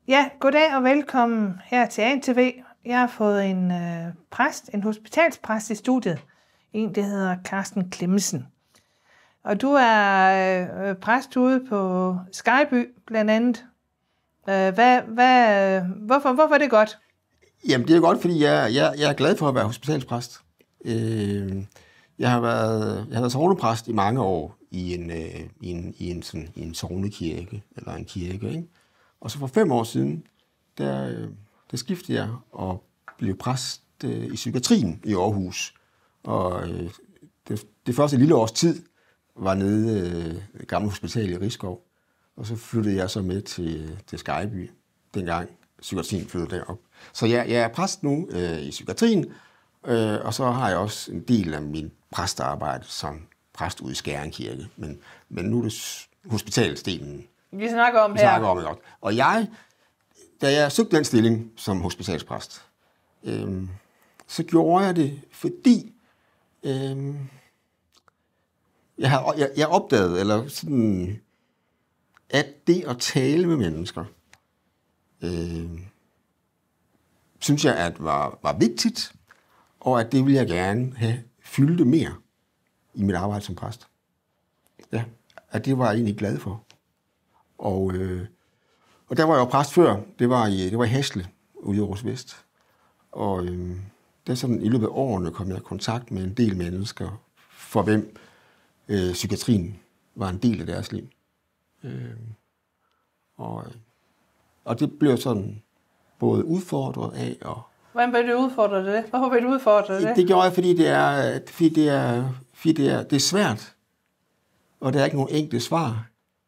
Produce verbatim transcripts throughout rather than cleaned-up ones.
Ja, goddag og velkommen her til A N T V. Jeg har fået en øh, præst, en hospitalspræst i studiet. En, der hedder Carsten Clemmensen. Og du er øh, præst ude på Skejby, blandt andet. Øh, hvad, hvad, hvorfor, hvorfor er det godt? Jamen, det er godt, fordi jeg, jeg, jeg er glad for at være hospitalspræst. Øh, jeg har været, jeg har været sognepræst i mange år i en, øh, i en, i en, sådan, i en sognekirke, eller en kirke, ikke? Og så for fem år siden, der, der skiftede jeg og blev præst øh, i psykiatrien i Aarhus. Og øh, det, det første lille års tid var nede øh, i Gamle Hospital i Rigskov. Og så flyttede jeg så med til, til Skejby, dengang psykiatrien flyttede derop. Så jeg, jeg er præst nu øh, i psykiatrien, øh, og så har jeg også en del af min præstearbejde som præst ude i Skæring Kirke. Men, men nu er det hospitalsdelen, Vi snakker om vi her. snakker om det. Og jeg, da jeg søgte den stilling som hospitalspræst, øh, så gjorde jeg det, fordi øh, jeg, har, jeg, jeg opdagede, eller sådan, at det at tale med mennesker, øh, synes jeg, at var, var vigtigt, og at det ville jeg gerne have fyldte mere i mit arbejde som præst. Ja, at det var jeg egentlig glad for. Og, øh, og der var jeg jo præst før. Det var i, det var i Hasle, ude i Aarhus Vest. Og øh, der sådan, i løbet af årene kom jeg i kontakt med en del mennesker, for hvem øh, psykiatrien var en del af deres liv. Øh, og, og det blev sådan både udfordret af og... Hvordan blev du udfordret af det? Hvorfor blev du udfordret af det? Det gjorde jeg, fordi det er, fordi det er, fordi det er, det er svært. Og der er ikke nogen enkle svar.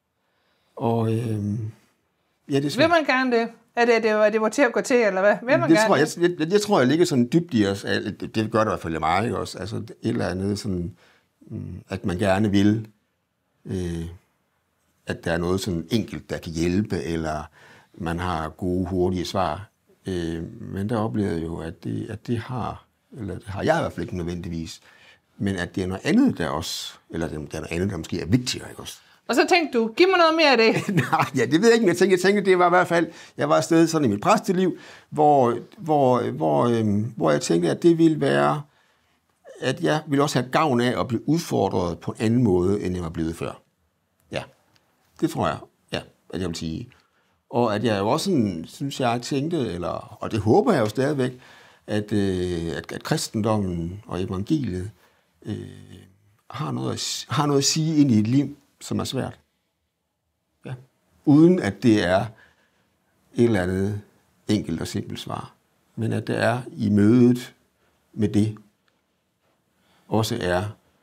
Og øhm, ja, det er svært. Vil man gerne det? Er det, det, var, det var til at gå til, eller hvad? Vil man det gerne tror jeg, jeg, jeg, jeg tror, jeg ligger sådan dybt i os. Det, det gør det i hvert fald mig, ikke også? Altså et eller andet sådan, at man gerne vil, øh, at der er noget sådan enkelt, der kan hjælpe, eller man har gode, hurtige svar. Øh, men der oplever jeg jo, at det, at det har, eller det har jeg i hvert fald ikke nødvendigvis, men at det er noget andet, der også, eller det er noget andet, der måske er vigtigere, ikke også? Og så tænkte du, giv mig noget mere af det. Nej, ja, det ved jeg ikke, men jeg tænkte, jeg tænkte, det var i hvert fald, jeg var afsted sådan i mit præsteliv, hvor, hvor, hvor, øhm, hvor jeg tænkte, at det ville være, at jeg ville også have gavn af at blive udfordret på en anden måde, end jeg var blevet før. Ja, det tror jeg, ja, at jeg vil sige. Og at jeg jo også sådan, synes jeg, tænkte, eller, og det håber jeg jo stadigvæk, at, øh, at, at kristendommen og evangeliet øh, har, noget at, har noget at sige ind i et liv, som er svært. Ja. Uden at det er et eller andet enkelt og simpelt svar. Men at det er i mødet med det, også er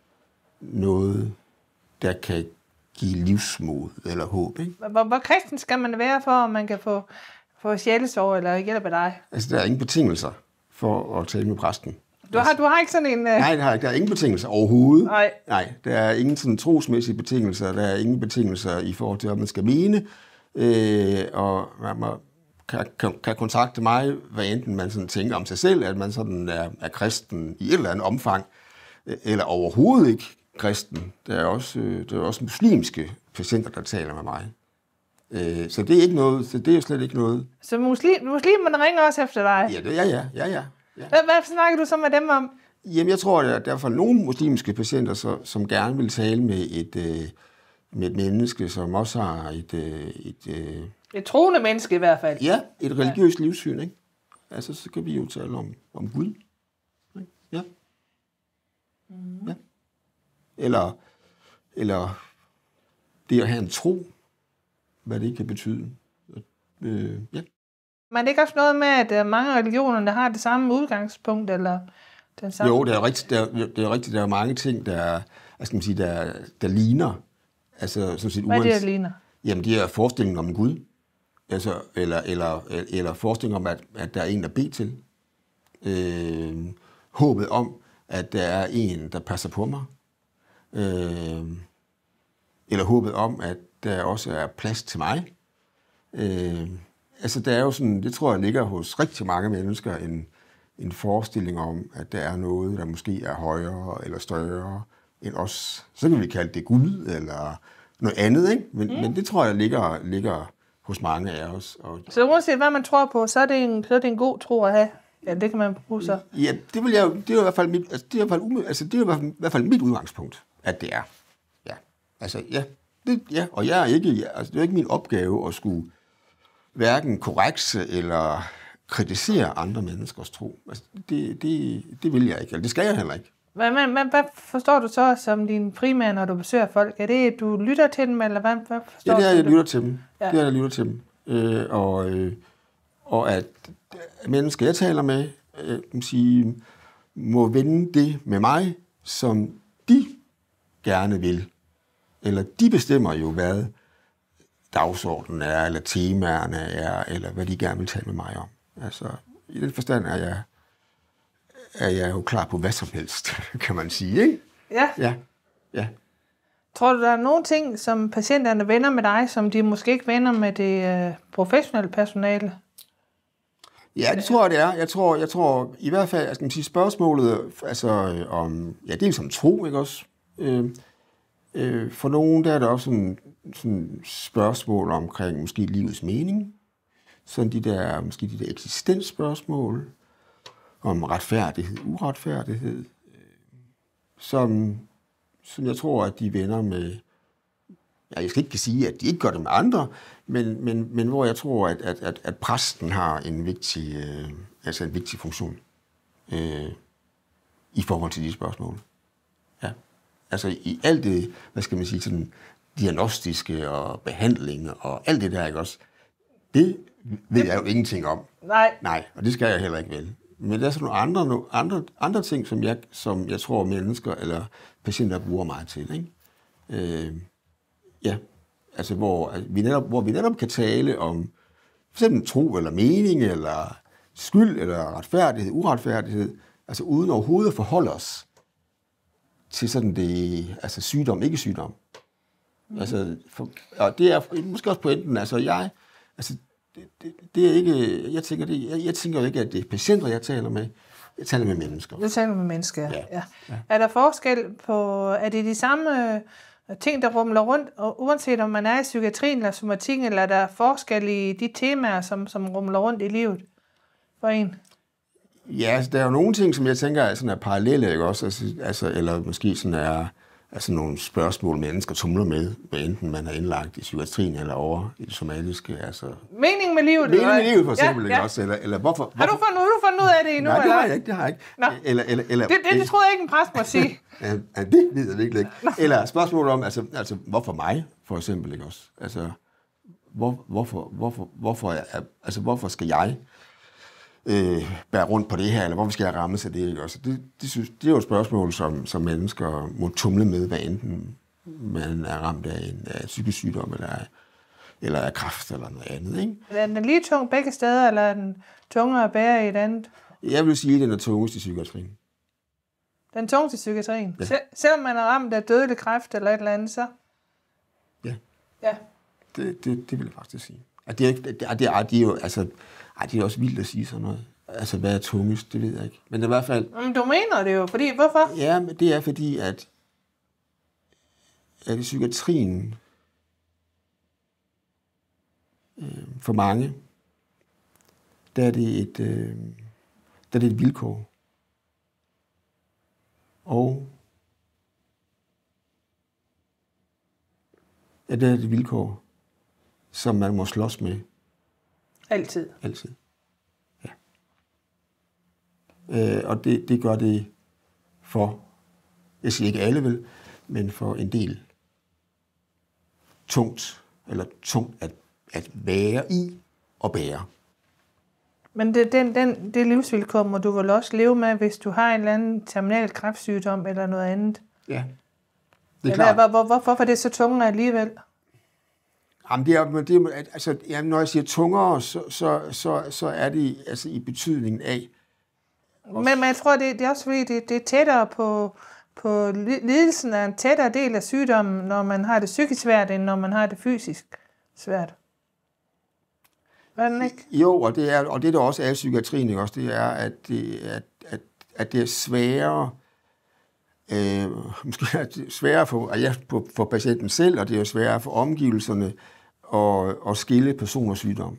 noget, der kan give livsmod eller håb. Ikke? Hvor, hvor kristen skal man være for, at man kan få, få sjælesorg eller hjælp af dig? Altså, der er ingen betingelser for at tale med præsten. Du har, du har ikke sådan en... Uh... Nej, der er, der er ingen betingelser overhovedet. Nej. Nej, der er ingen sådan trosmæssige betingelser. Der er ingen betingelser i forhold til, hvad man skal mene. Øh, og man kan, kan, kan kontakte mig, hvad enten man sådan tænker om sig selv, at man sådan er, er kristen i et eller andet omfang, eller overhovedet ikke kristen. Der er også, der er også muslimske patienter, der taler med mig. Øh, så det er ikke noget, så det er slet ikke noget. Så muslim, muslimerne ringer også efter dig? Ja, det, ja, ja, ja, ja. Ja. Hvad, hvad snakker du så med dem om? Jamen, jeg tror, at der er for nogle muslimske patienter, så, som gerne vil tale med et, øh, med et menneske, som også har et... Øh, et øh, et troende menneske i hvert fald. Ja, et religiøst ja. livssyn, ikke? Altså, så kan vi jo tale om, om Gud. Ja. Mm. Ja. Eller, eller det at have en tro, hvad det kan betyde. Øh, ja. Men det er ikke også noget med, at mange religioner der har det samme udgangspunkt, eller den samme... Jo, det er rigtigt, der, det er rigtigt, der er mange ting, der, hvad skal man sige, der, der ligner. Altså, sådan set, hvad er det, der ligner? Jamen, det er forestillingen om Gud. Altså, eller, eller, eller forestillingen om, at, at der er en, der beder til. Øh, håbet om, at der er en, der passer på mig. Øh, eller håbet om, at der også er plads til mig. Øh, altså, der er jo sådan, det tror jeg ligger hos rigtig mange mennesker, en, en forestilling om, at der er noget, der måske er højere eller større end os. Så kan vi kalde det Gud, eller noget andet, ikke? Men, mm. men det tror jeg ligger, ligger hos mange af os. Og, så uanset hvad man tror på, så er, det en, så er det en god tro at have. Ja, det kan man bruge så. Ja, det vil jeg, det er i hvert fald mit, altså, det er i hvert fald, altså, det er i hvert fald mit udgangspunkt, at det er. Ja, altså, ja, det, ja, og jeg er ikke, ja, altså, det er ikke min opgave at skulle hverken korrekse eller kritisere andre menneskers tro. Altså, det, det, det vil jeg ikke, eller det skal jeg heller ikke. Hvad, hvad, hvad forstår du så som din primære, når du besøger folk? Er det, du lytter til dem, eller hvad, hvad forstår ja, det er, du? jeg lytter til dem. Ja. Det er, jeg lytter til dem. Øh, og, øh, og at mennesker, jeg taler med, øh, kan sige, må vende det med mig, som de gerne vil. Eller de bestemmer jo, hvad dagsordenen er, eller temaerne er, eller hvad de gerne vil tale med mig om. Altså, i den forstand er jeg, er jeg jo klar på hvad som helst, kan man sige, ikke? Ja. Ja, ja. Tror du, der er nogle ting, som patienterne vender med dig, som de måske ikke vender med det øh, professionelle personale? Ja, det tror jeg, det er. Jeg tror, jeg tror i hvert fald, altså, man sige, spørgsmålet altså, om, ja, dels om tro, ikke også? Øh, øh, for nogen, der er der også sådan, sådan spørgsmål omkring måske livets mening. Sådan de der, måske de der eksistensspørgsmål om retfærdighed, uretfærdighed, øh, som, som jeg tror, at de vender med. Ja, jeg skal ikke sige, at de ikke gør det med andre, men, men, men hvor jeg tror, at, at, at, at præsten har en vigtig, øh, altså en vigtig funktion øh, i forhold til de spørgsmål. Ja. Altså i alt det, hvad skal man sige, sådan diagnostiske og behandling og alt det der, ikke også, det ved jeg jo ingenting om. Nej. Nej, og det skal jeg heller ikke vel. Men der er sådan nogle andre, nogle andre, andre ting, som jeg, som jeg tror, mennesker eller patienter bruger meget til, ikke? Øh, Ja, altså hvor vi, netop, hvor vi netop kan tale om for eksempel tro eller mening, eller skyld, eller retfærdighed, uretfærdighed, altså uden overhovedet at forholde os til sådan det, altså sygdom, ikke sygdom. Mm. Altså, for, og det er måske også pointen, altså jeg, altså det, det, det er ikke, jeg tænker, det, jeg, jeg tænker jo ikke, at det er patienter, jeg taler med, jeg taler med mennesker. Du taler med mennesker, ja. ja. ja. Er der forskel på, er det de samme ting, der rumler rundt, og uanset om man er i psykiatrien eller somatikken, eller er der forskel i de temaer, som, som rumler rundt i livet for en? Ja, altså, der er jo nogle ting, som jeg tænker er, sådan er parallelle, ikke også? Altså, altså, eller måske sådan er altså nogle spørgsmål, mennesker tumler med, enten man er indlagt i psykiatrien eller over i det somatiske. Altså, mening med livet? Mening med livet, for eksempel, ja, ja. Også? Eller, eller hvorfor, hvorfor? Har du fundet, du fundet ud af det endnu? Nej, det eller? har jeg ikke, det har jeg ikke. Eller, eller, eller, det, det, det troede jeg ikke, en præst måtte sige. ja, det ved jeg virkelig ikke. Eller spørgsmål om, altså, altså, hvorfor mig, for eksempel, ikke også? Altså, hvor, hvorfor, hvorfor, hvorfor, er, altså, hvorfor skal jeg øh, bære rundt på det her, eller hvorfor skal jeg ramme sig det, ikke også? Det, det, synes, det er jo et spørgsmål, som, som mennesker må tumle med, hvad enten man er ramt af en af psykisk sygdom, eller, eller af kræft, eller noget andet, ikke? Er den lige tung begge steder, eller er den tungere at bære i et andet? Jeg vil sige, at den er tungest i psykiatrien. Den tungeste i psykiatrien? Ja. Sel- selvom man er ramt af dødelig kræft eller et eller andet, så? Ja. Ja. Det, det, det vil jeg faktisk sige. At det, er, det, er, det, er, det er jo, altså, ej, det er også vildt at sige sådan noget. Altså, hvad er tungest, det ved jeg ikke. Men det er i hvert fald. Men du mener det jo, fordi, hvorfor? Ja, men det er fordi, at, at i psykiatrien, øh, for mange, der er det et, øh, der er det et vilkår. Og ja, det er et vilkår, som man må slås med. Altid. Altid. Ja. Øh, og det, det gør det for, jeg siger ikke alle vel, men for en del tungt, eller tungt at, at være i og bære. Men det, den, den, det livsvilkår må du vel også leve med, hvis du har en eller anden terminal kræftsygdom eller noget andet? Ja, det er eller, klart. Hvor, hvor, hvorfor er det så tungere alligevel? Jamen, det er, det er, altså, jamen, når jeg siger tungere, så, så, så, så er det altså i betydningen af. Men, men jeg tror, det, det er også fordi, det, det er tættere på, på lidelsen af en tættere del af sygdommen, når man har det psykisk svært, end når man har det fysisk svært. Er den ikke? Jo, og det er, og det der også er i psykiatrien, ikke også, det er, at det, at, at, at det er sværere, øh, måske er det sværere for, ja, for, for patienten selv, og det er sværere for omgivelserne at, at skille person og sygdom.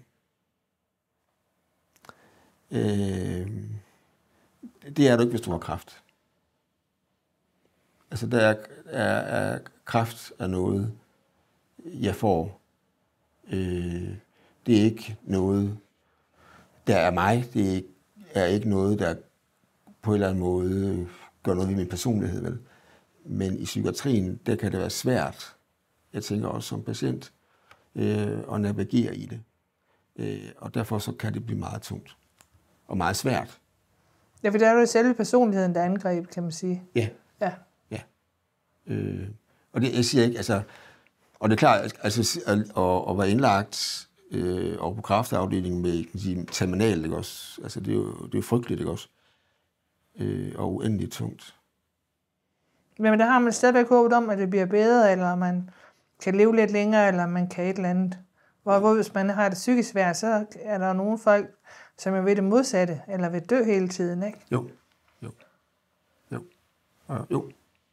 Øh, det er du ikke, hvis du har kræft. Altså, der er, er, er kræft er noget, jeg får. Øh, det er ikke noget, der er mig. Det er ikke, er ikke noget, der på en eller anden måde gør noget ved min personlighed, vel? Men i psykiatrien, der kan det være svært, jeg tænker også som patient, øh, at navigere i det. Øh, og derfor så kan det blive meget tungt og meget svært. Ja, for der er jo selve personligheden, der er angrebet, kan man sige. Ja. Ja. Ja. Øh, og det jeg siger ikke, altså, og det er klart, altså, at, at, at være indlagt øh, over på kræftafdelingen med, kan sige, terminal, ikke også? Altså, det er jo, det er jo frygteligt, ikke også? Øh, og uendeligt tungt. Men der har man stadigvæk håbet om, at det bliver bedre, eller man kan leve lidt længere, eller man kan et eller andet. Hvor, hvor hvis man har det psykisk svært, så er der nogle folk, som er ved det modsatte, eller vil dø hele tiden, ikke? Jo, jo, jo, og jo.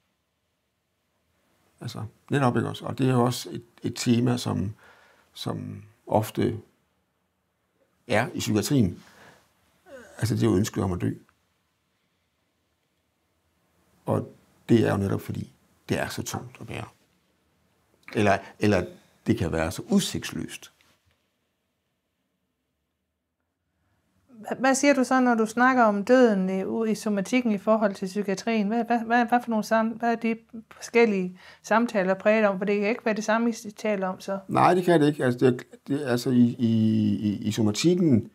Altså, netop ikke også. Og det er jo også et, et tema, som, som ofte er i psykiatrien. Altså, det er jo ønsket om at dø. Og det er jo netop fordi, det er så tungt at bære. Eller, eller det kan være så udsigtsløst. Hvad siger du så, når du snakker om døden i, i somatikken i forhold til psykiatrien? Hvad, hvad, hvad, hvad, for nogle sam, hvad er de forskellige samtaler præget om? For det kan ikke være det samme, I taler om så. Nej, det kan det ikke. Altså, det, det, altså i, i, i, i somatikken...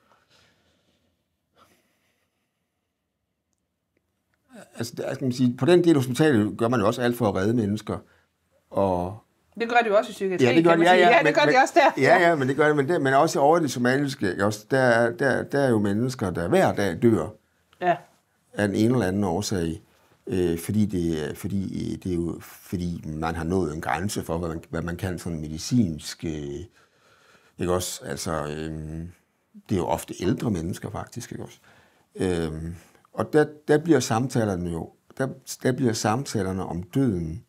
Altså, det, altså, man sige, på den del af hospitalet gør man jo også alt for at redde mennesker. Og det gør det jo også i psykiatrien, ja, det gør kan man det, ja, sige. ja, Ja, det men, gør det også der. Ja, ja, men det gør det, men, det, men også over det somaliske, også, der, der, der er jo mennesker, der hver dag dør ja. af en eller anden årsag, øh, fordi, det, fordi, det er jo, fordi man har nået en grænse for, hvad man, hvad man kan sådan medicinsk. Øh, ikke også? Altså, øh, det er jo ofte ældre mennesker faktisk, ikke også? Øh, og der, der bliver samtalerne jo, der, der bliver samtalerne om døden,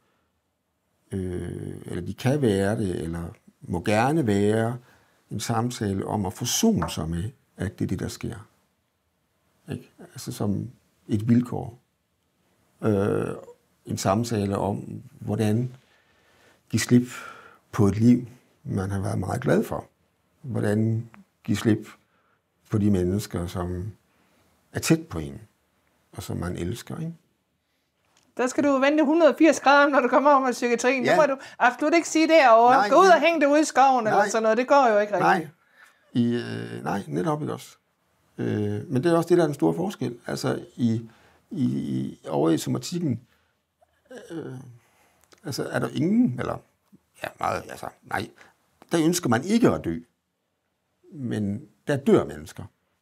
Øh, eller de kan være det, eller må gerne være en samtale om at forsone sig med, at det er det, der sker. Ikke? Altså som et vilkår. Øh, en samtale om, hvordan give slip på et liv, man har været meget glad for. Hvordan give slip på de mennesker, som er tæt på en, og som man elsker, ikke? Der skal du vente et hundrede og firs grader, når du kommer over med psykiatrien. Ja. Nu må du absolut ikke sige derovre. Nej, Gå ud og hænge det ude i skoven, nej, eller sådan noget. Det går jo ikke rigtigt. Nej, I, øh, nej netop ikke også. Øh, men det er også det, der er den store forskel. Altså, i, i, over i somatikken, øh, altså, er der ingen, eller, ja, meget, altså, nej, der ønsker man ikke at dø. Men der dør mennesker.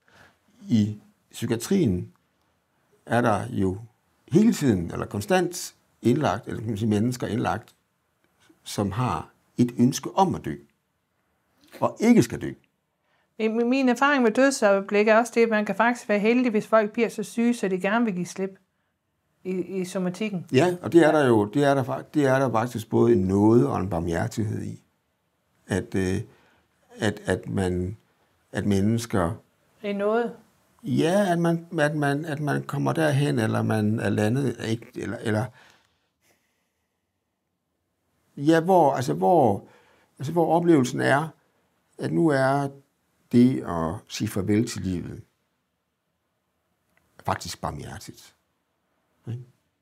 I psykiatrien er der jo hele tiden, eller konstant indlagt, eller kan man sige mennesker indlagt, som har et ønske om at dø, og ikke skal dø. Min erfaring med dødsøjeblik er også det, at man kan faktisk være heldig, hvis folk bliver så syge, så de gerne vil give slip i, i somatikken. Ja, og det er der jo, det er der, det er der faktisk både en nåde og en barmhjertighed i. At, øh, at, at, man, at mennesker... En nåde? Ja, at man, at man, at man kommer derhen, eller man er landet, ikke, eller, eller ja, hvor, altså, hvor, altså, hvor oplevelsen er, at nu er det at sige farvel til livet faktisk barmhjertigt. Okay?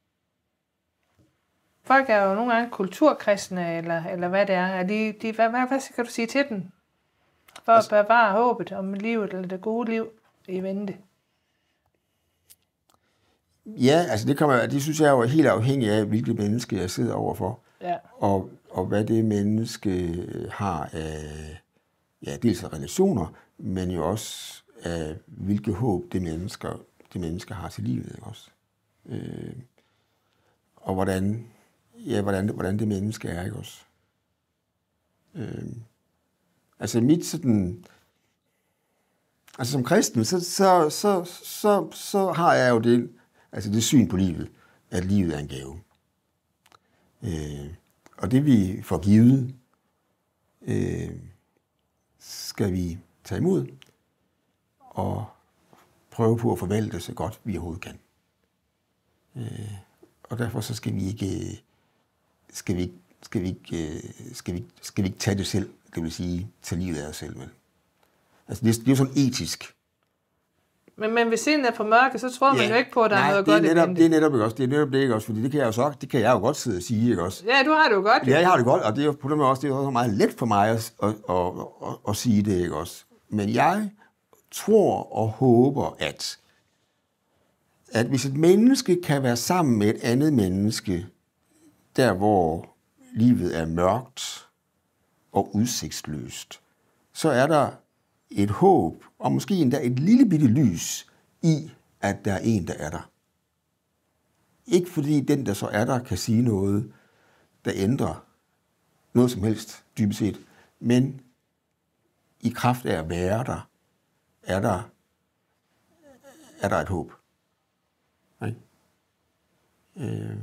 Folk er jo nogle gange kulturkristne, eller, eller hvad det er. er de, de, hvad, hvad, hvad skal du sige til dem? For altså, at bevare håbet om livet, eller det gode liv i vente. Ja, altså det, kommer, det synes jeg er jo helt afhængigt af, hvilket menneske jeg sidder overfor. Ja. Og, og hvad det menneske har af, ja, dels af relationer, men jo også af, hvilket håb det mennesker, det mennesker har til livet, ikke også? Øh, og hvordan, ja, hvordan, hvordan det menneske er, ikke også? Øh, altså mit sådan... Altså som kristen, så, så, så, så, så har jeg jo det, altså det syn på livet, at livet er en gave. Øh, og det vi får givet, øh, skal vi tage imod og prøve på at forvalte det så godt, vi overhovedet kan. Øh, og derfor så skal vi ikke, skal vi, skal vi ikke, skal vi, skal vi ikke tage det selv, det vil sige, tage livet af os selv. Vel? Altså, det, det er jo sådan etisk. Men, men hvis scenen er for mørke, så tror man ja, jo ikke på, at der nej, er noget det er godt netop, i det er netop ikke også. Det er netop det ikke også, fordi det kan jeg jo så, det kan jeg jo godt sidde og sige, ikke også? Ja, du har det jo godt. Ja, jeg har det godt, og det er jo på den måde også, det er også meget let for mig at, at, at, at, at sige det, ikke også? Men jeg tror og håber, at, at hvis et menneske kan være sammen med et andet menneske, der hvor livet er mørkt og udsigtsløst, så er der et håb, og måske endda et lille bitte lys i, at der er en, der er der. Ikke fordi den, der så er der, kan sige noget, der ændrer noget som helst, dybest set, men i kraft af at være der, er der, er der et håb. Okay? Øh.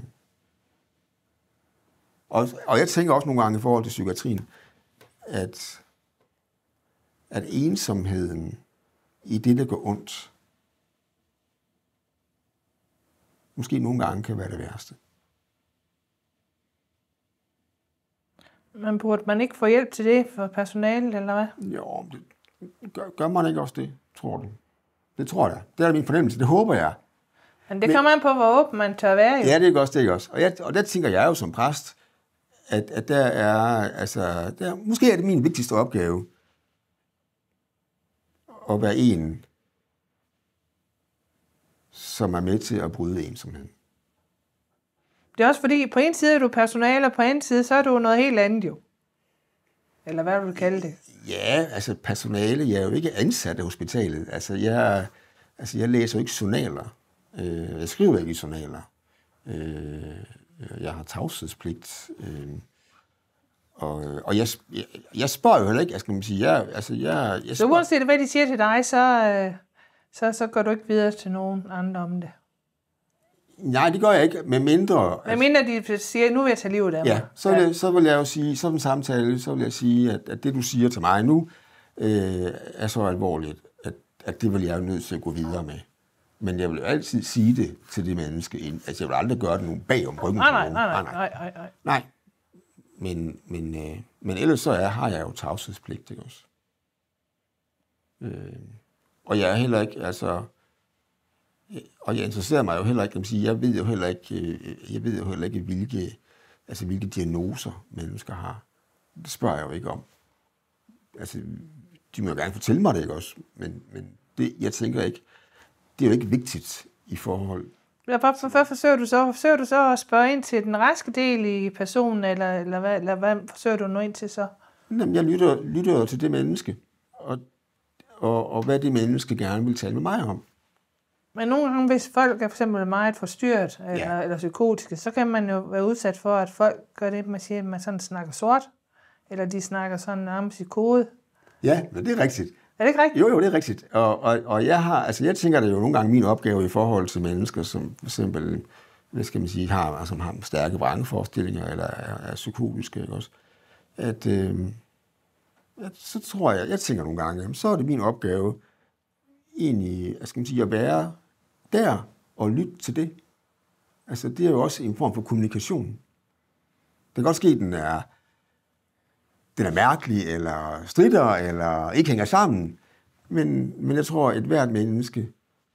Og, og jeg tænker også nogle gange i forhold til psykiatrien, at, at ensomheden i det, der går ondt, måske nogle gange kan være det værste. Men burde man ikke få hjælp til det for personalet, eller hvad? Jo, det, gør, gør man ikke også det, tror du? Det tror jeg. Det er min fornemmelse. Det håber jeg. Men det kommer an på, hvor åben man tør være. Jo. Ja, det er ikke også, det er ikke også. Og, jeg, og der tænker jeg jo som præst, at, at der er, altså, der, måske er det min vigtigste opgave, at være en, som er med til at bryde ensomheden. Det er også fordi, på en side er du personale, og på en side, så er du noget helt andet jo. Eller hvad vil du kalde det? Ja, altså personale, jeg er jo ikke ansat af hospitalet. Altså jeg, altså, jeg læser jo ikke journaler. Jeg skriver ikke i journaler. Jeg har tavshedspligt. Og, og jeg, jeg, jeg spørger jo heller ikke, jeg skal man sige. Jeg, altså, jeg, jeg så uanset hvad de siger til dig, så, så, så går du ikke videre til nogen andre om det? Nej, det gør jeg ikke, med mindre... Med mindre de siger, nu vil jeg tage livet af mig. Ja, så vil, jeg, så vil jeg jo sige, så en samtale, så vil jeg sige, at, at det du siger til mig nu, øh, er så alvorligt, at, at det vil jeg jo nødt til at gå videre med. Men jeg vil jo altid sige det til det menneske, altså jeg vil aldrig gøre det nu bag om ryggen. Nej, nej, nej, nej, nej, nej, nej. Nej, men, men, øh, men ellers så er, har jeg jo tavshedspligt, ikke også? Øh, og jeg er heller ikke, altså... Og jeg interesserer mig jo heller ikke, kan man sige, jeg ved jo heller ikke, jeg ved jo heller ikke, hvilke, altså hvilke diagnoser mennesker har. Det spørger jeg jo ikke om. Altså, de må jo gerne fortælle mig det, ikke også? Men, men det, jeg tænker ikke, det er jo ikke vigtigt i forhold. Hvorfor forsøger du så? Forsøger du så at spørge ind til den raske del i personen, eller, eller, hvad, eller hvad forsøger du nu ind til så? Jamen, jeg lytter, lytter til det menneske, og, og, og hvad det menneske gerne vil tale med mig om. Men nogle gange, hvis folk er for eksempel meget forstyrret eller, ja. eller psykotiske, så kan man jo være udsat for, at folk gør det, man siger, at man sådan snakker sort, eller de snakker sådan nærmest i kode. Ja, men det er rigtigt. Er det ikke rigtigt? Jo, jo, det er rigtigt. Og, og, og jeg har, altså jeg tænker, det er jo nogle gange min opgave i forhold til mennesker, som for eksempel, hvad skal man sige, har, som har stærke vrangforestillinger, eller er, er psykotiske, ikke også? At, øh, at, så tror jeg, jeg tænker nogle gange, jamen, så er det min opgave, egentlig, hvad skal man sige, at være der og lytte til det. Altså, det er jo også en form for kommunikation. Det kan godt ske, at den er, den er mærkelig, eller stritter, eller ikke hænger sammen. Men, men jeg tror, at hvert menneske,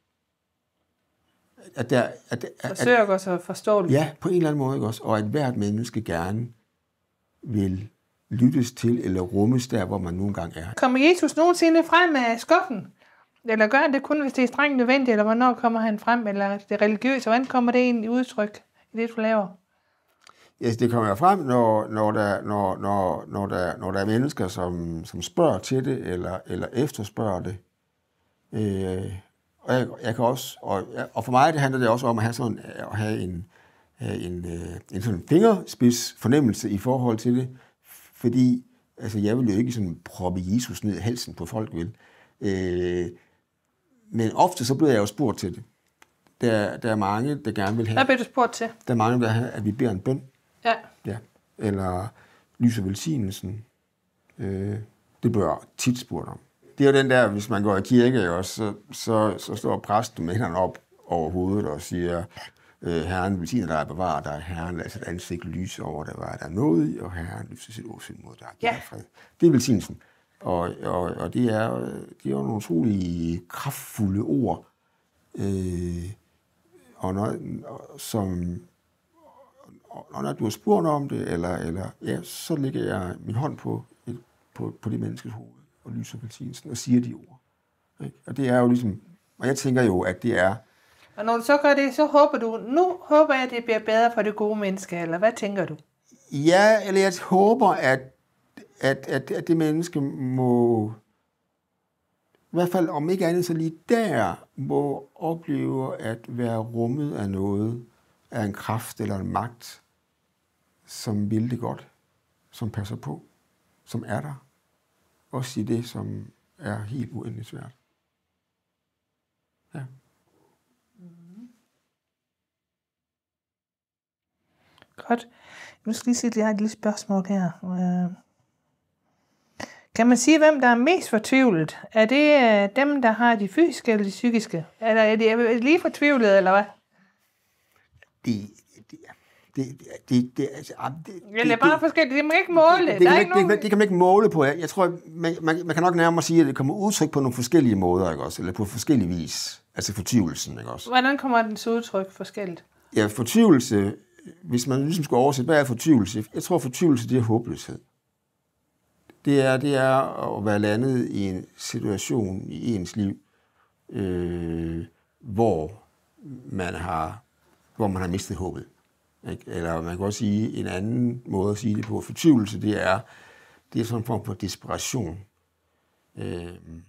at der... At, at, forsøger også at forstå det. Ja, på en eller anden måde ikke også. Og at hvert menneske gerne vil lyttes til, eller rummes der, hvor man nogle gange er. Kommer Jesus nogensinde frem af skuffen? Eller gør han det kun, hvis det er strengt nødvendigt, eller hvornår kommer han frem, eller det religiøse, hvordan kommer det ind i udtryk i det, du laver? Ja, det kommer jo frem, når, når, der, når, når, når, der, når der er mennesker, som, som spørger til det, eller, eller efterspørger det. Øh, og, jeg, jeg kan også, og, og for mig det handler det også om at have, sådan, at have en, en, en sådan fingerspids fornemmelse i forhold til det, fordi altså, jeg vil jo ikke sådan proppe Jesus ned i halsen på folk, vel? Øh, Men ofte så bliver jeg jo spurgt til det. Der, der er mange, der gerne vil have... Hvad bliver du spurgt til? Der er mange, der vil have, at vi beder en bøn. Ja. Ja. Eller lyser velsignelsen. Øh, Det bliver tit spurgt om. Det er jo den der, hvis man går i kirke også, så, så, så står præsten med hænderne op over hovedet og siger, Herren velsigner dig og bevarer dig, Herren lader sit ansigt lyse over dig, hvad der er noget i, og Herren lyser sit åsyn mod dig. Ja. Fred. Det er velsignelsen. Og, og, og det er, det er jo nogle utrolig kraftfulde ord, øh, og når, som, og når du har spurgt om det, eller, eller, ja, så lægger jeg min hånd på, et, på, på det menneskes hoved, og lyser velsignelsen, og siger de ord. Ikke? Og det er jo ligesom, og jeg tænker jo, at det er. Og når du så gør det, så håber du, nu håber jeg, at det bliver bedre for det gode menneske, eller hvad tænker du? Ja, eller jeg håber, at, at, at, at det menneske må, i hvert fald om ikke andet, så lige der, må opleve at være rummet af noget, af en kraft eller en magt, som vil det godt, som passer på, som er der. Også i det, som er helt uendeligt svært. Ja. Godt. Nu skal jeg lige sige, at jeg har et lille spørgsmål her. Kan man sige, hvem der er mest fortvivlet? Er det dem, der har de fysiske eller de psykiske? Eller er de lige fortvivlet, eller hvad? Det, det, det, det, det, altså, det, det, det er bare forskelligt. Det kan man ikke måle. Det, det, det, det, det, det kan man ikke måle på. Jeg tror, man, man, man kan nok nærmere sige, at det kommer udtryk på nogle forskellige måder, ikke også? Eller på forskellige vis. Altså fortvivlelsen, ikke også? Hvordan kommer den så udtryk forskelligt? Ja, fortvivlelse, hvis man ligesom skal oversætte, hvad er fortvivlelse? Jeg tror, fortvivlelse, det er håbløshed. Det er, det er at være landet i en situation i ens liv, øh, hvor man har, hvor man har mistet håbet. Ikke? Eller man kan også sige, en anden måde at sige det på, fortvivlelse, det er, det er sådan en form for desperation. Øh,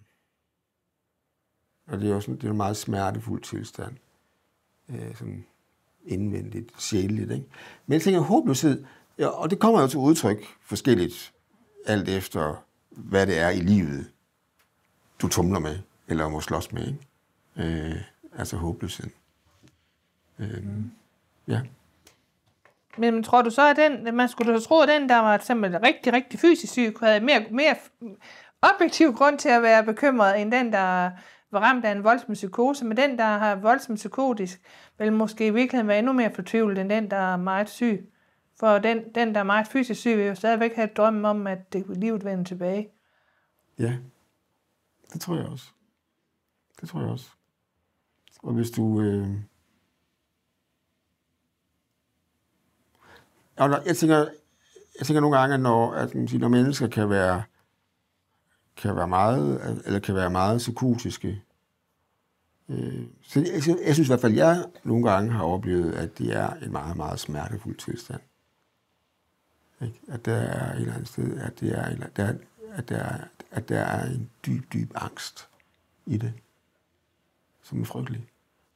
og det er også det er en meget smertefuld tilstand. Øh, sådan indvendigt, sjæleligt. Ikke? Men jeg tænker, håbløshed, ja, og det kommer jo til udtryk forskelligt, alt efter, hvad det er i livet, du tumler med, eller må slås med. Ikke? Øh, altså håbløshed. Øh, mm. Ja. Men tror du så, at den, man skulle tro, at den, der var simpelthen rigtig, rigtig fysisk syg, havde mere, mere objektiv grund til at være bekymret, end den, der var ramt af en voldsom psykose, men den, der har voldsom psykotisk, vil måske i virkeligheden være endnu mere fortvivlet, end den, der er meget syg. For den, den der er meget fysisk syg, vil jo stadigvæk have drømmen om, at det, livet vender tilbage. Ja, det tror jeg også. Det tror jeg også. Og hvis du... Øh... Jeg tænker, jeg tænker nogle gange, når, at, når mennesker kan være, kan være meget, eller kan være meget psykotiske. Øh, så jeg, jeg synes i hvert fald, at jeg nogle gange har oplevet, at det er en meget, meget smertefuld tilstand. Ikke? At der er et eller andet sted, at, det er, at, der, at, der, at der er en dyb, dyb angst i det, som er frygtelig.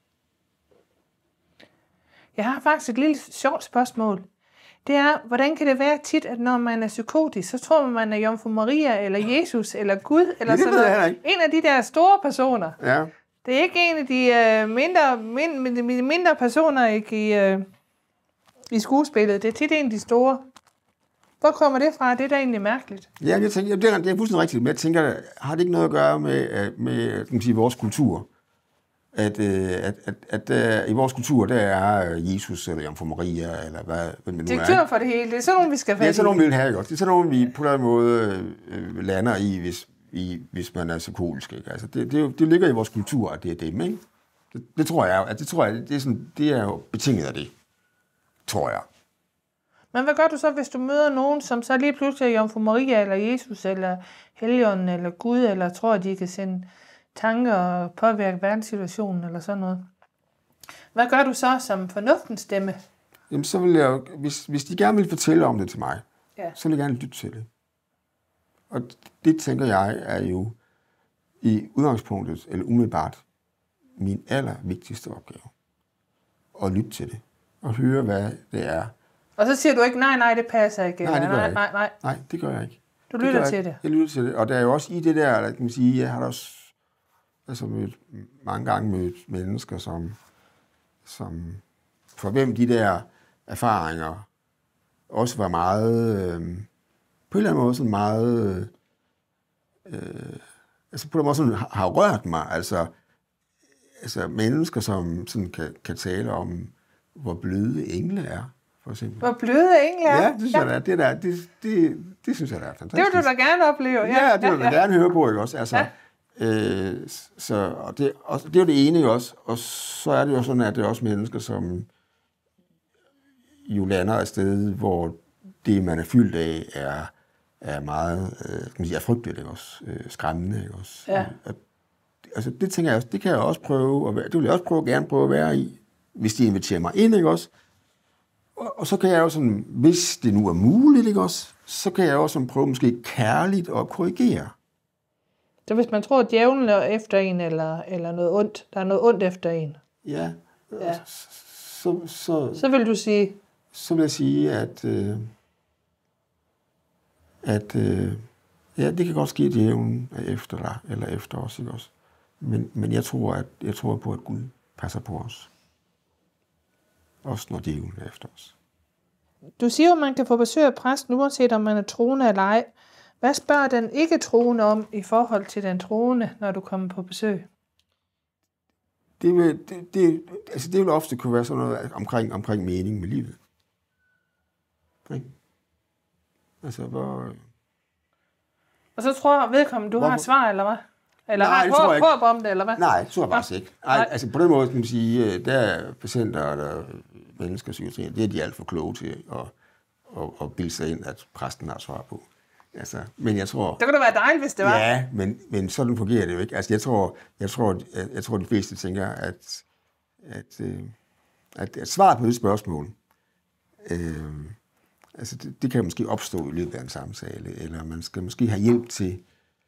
Jeg har faktisk et lille sjovt spørgsmål. Det er, hvordan kan det være tit, at når man er psykotisk, så tror man, man er Jomfru Maria, eller Jesus, eller Gud, eller det sådan noget. En af de der store personer. Ja. Det er ikke en af de uh, mindre, mind, mindre personer ikke, i, uh, i skuespillet. Det er tit en af de store. Hvor kommer det fra? Det er da egentlig mærkeligt. Ja, jeg tænker, det er, det er fuldstændig rigtigt, men jeg tænker, har det ikke noget at gøre med, med kan man sige, vores kultur? At, at, at, at, at i vores kultur, der er Jesus eller Jomfru Maria, eller hvad, hvad det nu er. Direktør for det hele, det er sådan nogen, vi skal fat i. Det er sådan nogen, vi vil have, godt. Det er sådan nogen, vi på en måde øh, lander i, hvis, i, hvis man er psykotisk. Ikke? Altså, det, det, det ligger i vores kultur, at det er dem, ikke? Det, det tror jeg, at det tror jeg, det er, sådan, det er jo betinget af det, tror jeg. Men hvad gør du så, hvis du møder nogen, som så lige pludselig er Jomfru Maria, eller Jesus, eller Helligånden, eller Gud, eller tror, at de kan sende tanker og påvirke verdenssituationen, eller sådan noget? Hvad gør du så som fornuftens stemme? Jamen, så vil jeg, hvis, hvis de gerne vil fortælle om det til mig, ja. så vil jeg gerne lytte til det. Og det, tænker jeg, er jo i udgangspunktet, eller umiddelbart, min allervigtigste opgave. At lytte til det. Og høre, hvad det er. Og så siger du ikke, nej, nej, det passer ikke. Nej, det gør jeg ikke. Nej, nej. nej, det gør jeg ikke. Du lytter til det? Jeg lytter til det. Og der er jo også i det der, kan man sige, jeg har da også altså mødt, mange gange mødt mennesker, som, som for hvem de der erfaringer også var meget, øh, på en eller anden måde sådan meget øh, altså på den måde sådan, har, har rørt mig. Altså, altså mennesker, som sådan kan, kan tale om, hvor bløde engle er, for eksempel. Hvor bløde engle er? Ja, det synes ja. jeg, det, der, det, det, det synes jeg, der er fantastisk. Det vil du da gerne opleve. Ja, ja det vil jeg ja, ja. gerne høre på, ikke også? Altså, ja. øh, så, og det, og det er jo det ene, ikke også? Og så er det jo sådan, at det er også mennesker, som jo lander et sted, hvor det, man er fyldt af, er, er meget øh, kan man sige, er frygteligt, ikke også? Øh, skræmmende, ikke også? Ja. At, altså, det tænker jeg også, det kan jeg også prøve at være, det vil jeg også prøve, gerne prøve at være i, hvis de inviterer mig ind, ikke også? Og, og så kan jeg jo sådan, hvis det nu er muligt, ikke også? Så kan jeg også sådan prøve måske kærligt at korrigere. Så hvis man tror, at djævlen er efter en, eller, eller noget ondt, der er noget ondt efter en. Ja. ja. Så, så, så vil du sige... Så vil jeg sige, at, øh, at øh, ja, det kan godt ske, at djævlen er efter dig, eller efter os, ikke også? Men, men jeg, tror, at, jeg tror på, at Gud passer på os. Også når djævlen er efter os. Du siger jo, at man kan få besøg af præsten, uanset om man er troende eller ej. Hvad spørger den ikke troende om i forhold til den troende, når du kommer på besøg? Det vil, det, det, altså det vil ofte kunne være sådan noget omkring, omkring mening med livet. Okay. Altså, hvor... Og så tror jeg, vedkommende, du Hvorfor? har et svar, eller hvad? Eller Nej, har et håb, håb om det, eller hvad? Nej, det tror jeg faktisk ikke. Ej, altså på den måde kan man sige, der er patienter, der mennesker, psykiatrien, det er de alt for kloge til at, at, at bilde sig ind, at præsten har svar på. Altså, men jeg tror... Det kunne da være dejligt, hvis det var. Ja, men, men sådan fungerer det jo ikke. Altså, jeg tror, jeg tror, jeg, jeg tror de fleste tænker, at, at, at, at svaret på det spørgsmål, øh, altså det, det kan måske opstå i løbet af en samtale, eller man skal måske have hjælp til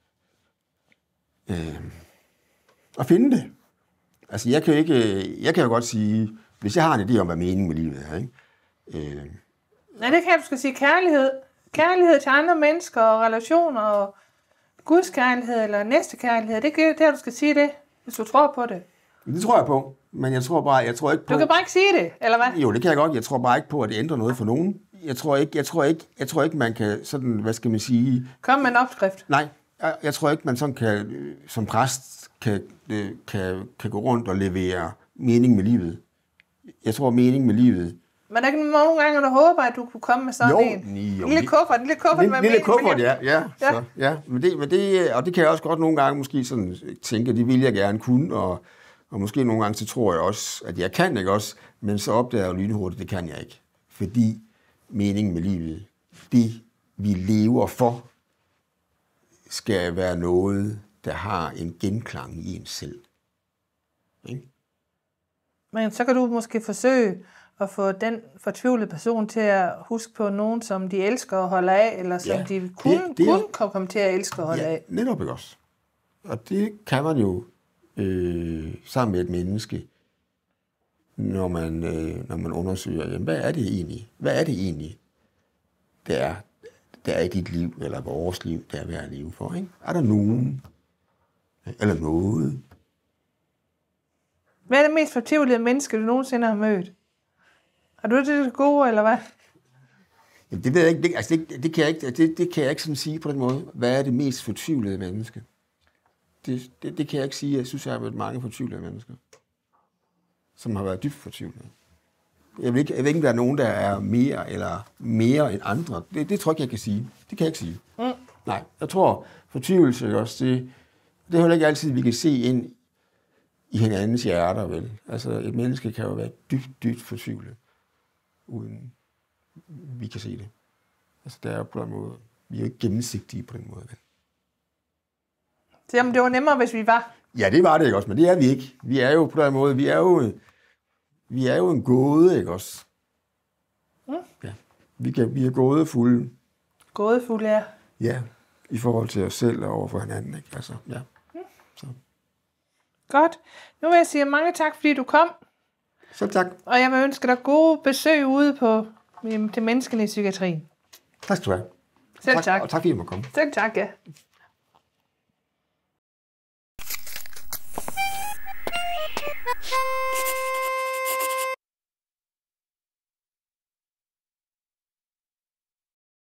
øh, at finde det. Altså, jeg kan, ikke, jeg kan jo godt sige, hvis jeg har en idé om, hvad meningen med livet er, ikke? Øh, Nej, det kan du skal sige kærlighed. Kærlighed til andre mennesker og relationer og Guds kærlighed eller næstekærlighed. Det er der, du skal sige det, hvis du tror på det. Det tror jeg på, men jeg tror bare, jeg tror ikke på... Du kan bare ikke sige det, eller hvad? Jo, det kan jeg godt. Jeg tror bare ikke på, at det ændrer noget for nogen. Jeg tror ikke, jeg tror ikke, jeg tror ikke man kan sådan, hvad skal man sige... Kom med en opskrift. Nej, jeg, jeg tror ikke, man sådan kan, som præst kan, kan, kan gå rundt og levere mening med livet. Jeg tror, mening med livet... Men der er ikke nogle gange, der håber, at du kunne komme med sådan jo, en jo, lille kuffert, en lille kuffert lille, med lille mening kuffert, med ja, ja, ja. Så, ja. Men det, men det, og det kan jeg også godt nogle gange måske sådan tænke, det vil jeg gerne kunne, og, og måske nogle gange så tror jeg også, at jeg kan, ikke også, men så opdager jeg lynhurtigt, det kan jeg ikke. Fordi meningen med livet, det vi lever for, skal være noget, der har en genklang i en selv. Ikke? Men så kan du måske forsøge at få den fortvivlede person til at huske på nogen, som de elsker og holder af, eller som ja, de kun, det, det kun kan komme til at elske og holde ja, af. Netop ikke også. Og det kan man jo øh, sammen med et menneske, når man, øh, når man undersøger, jamen, hvad er det egentlig? Hvad er det egentlig, der er, der er i dit liv, eller vores liv, der er værd at leve for? Ikke? Er der nogen, eller noget? Hvad er det mest fortvivlede menneske, du nogensinde har mødt? Har du det gode, eller hvad? Jamen, det ved jeg ikke. Det, altså, det, det, kan jeg ikke det, det kan jeg ikke sådan sige på den måde. Hvad er det mest fortvivlede menneske? Det, det, det kan jeg ikke sige. Jeg synes, jeg har mødt mange fortvivlede mennesker, som har været dybt fortvivlede. Jeg ved ikke, jeg ved ikke, om der er nogen, der er mere eller mere end andre. Det, det tror jeg ikke, jeg kan sige. Det kan jeg ikke sige. Mm. Nej, jeg tror, fortvivlelse også, det, det er heller ikke altid, vi kan se ind i hinandens hjerter, vel? Altså, et menneske kan jo være dybt, dybt fortvivlet, uden vi kan se det. Altså, der er på den måde, vi er jo ikke gennemsigtige på den måde, vel? Så jamen, det var nemmere, hvis vi var. Ja, det var det ikke også, men det er vi ikke. Vi er jo på den måde, vi er jo, vi er jo en gåde, ikke også? Mm. Ja, vi, kan, vi er gådefulde. Gådefulde, ja. Ja, i forhold til os selv og over for hinanden, ikke? Altså, ja. Mm. Så. Godt. Nu vil jeg sige mange tak, fordi du kom. Så tak. Og jeg vil ønske dig gode besøg ude på til menneskene i psykiatrien. Tak skal du have. Selv tak. tak. Og tak fordi du måtte komme. Selv tak, ja.